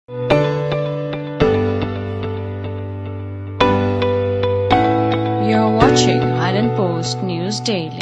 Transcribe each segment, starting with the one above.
You're watching Island Post News Daily.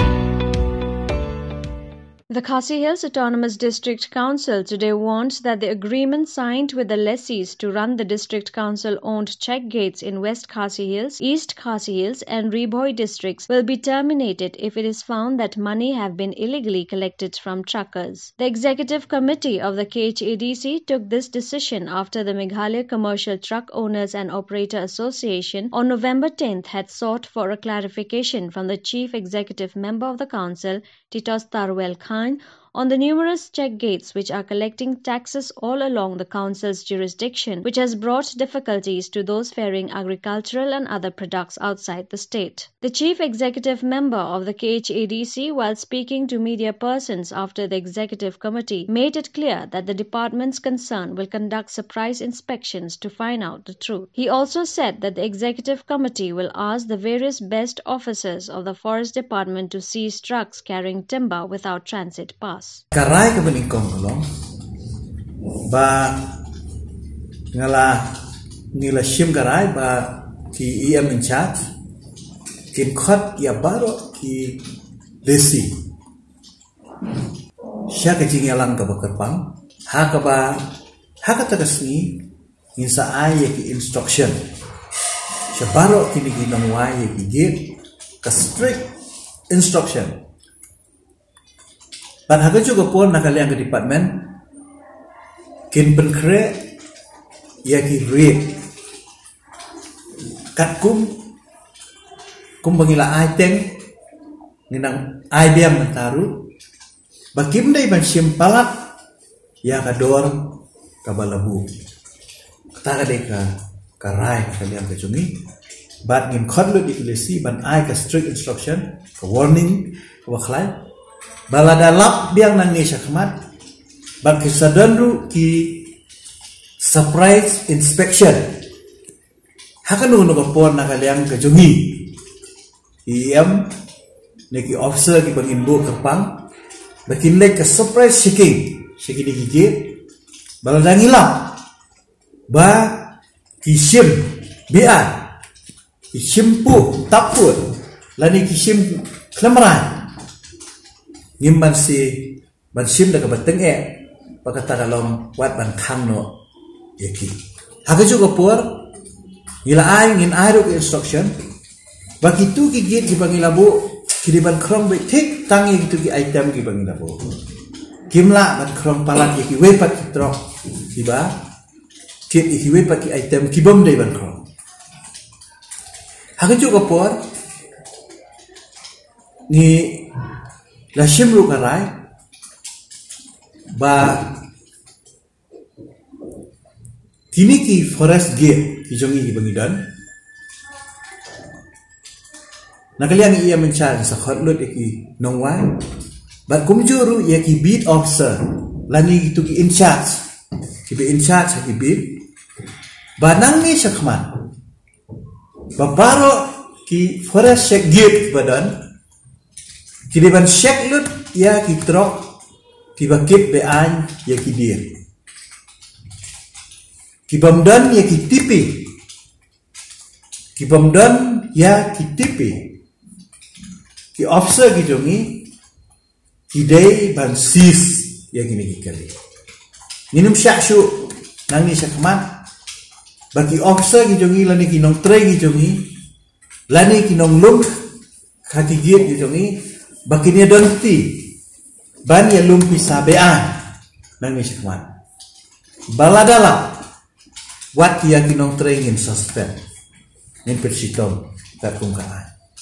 The Khasi Hills Autonomous District Council today warned that the agreement signed with the lessees to run the District Council-owned check gates in West Khasi Hills, East Khasi Hills and Ribhoi districts will be terminated if it is found that money have been illegally collected from truckers. The Executive Committee of the KHADC took this decision after the Meghalaya Commercial Truck Owners and Operator Association on November 10th had sought for a clarification from the Chief Executive Member of the Council, Titos Tarwel Khan, on the numerous check gates which are collecting taxes all along the Council's jurisdiction, which has brought difficulties to those ferrying agricultural and other products outside the state. The Chief Executive Member of the KHADC, while speaking to media persons after the Executive Committee, made it clear that the departments concerned will conduct surprise inspections to find out the truth. He also said that the Executive Committee will ask the various best officers of the Forest Department to seize trucks carrying timber without transit pass. Karai ke beningkong kolong ba ngala shim karai ba ki EM in charge kin khot ya baro ki lesi sya ke jingalang ka bakerpang ha ka tagasni insa ay ki instruction sya baro kini ginang wai ki give ka strict instruction. Pan haga juga pun nakaliang ke department kin penkre ya ki rate kat kum bangila item nginang idea mentaru bakim dai ban simpalat ya kador kabalabu kata ka karai kaliang ke jungi bat ngin khotlu dikulisi ban ai ka strict instruction ka warning ka wakhlai balada lap biang nang ni syakmat bagi sadanru ki surprise inspection hakan nu pon nakaliang kejungi IM neki officer ki pangimbo kepang bakin lek ke surprise checking di gigit balada ngilap ba kisim bia kisimpu tapur lani kisim klemran ngimban si bansim da kabateng pakata dalam wat ban khang no yaki haga juga por ngila ay ngin ayro ke instruction bagi tu gigit ki bangilabu kiriban krong be tik tangi gitu ki item ki bangilabu kimla ban krong palat yaki wepat ki trok tiba kit ki wepat ki item ki bom dei ban krong haga juga por ni la shimru karai ba kini ki forest gate ki jongi ki bangidan nakaliang ia mencari sakhotlut ki nongwai ba kumjuru ya ki beat officer lani itu ki in charge ki be in charge ki beat ba nang ni sakhman ba baro ki forest gate badan kiriban shek lut ya ki trok ki bakip be an ya ki dir ki bamdan ya ki tipi ki bamdan ya ki tipi ki officer ki jongi ki dei ban sis ya gini ki kali minum syakshu nang ni syakmat bagi officer ki jongi lani ki nong tre ki jongi lani ki nong lum khati git ki jongi bakinya donti ban ya lumpi sabean nang ni syakmat baladala wat ya kinong training suspend nin persitom kat kungkaan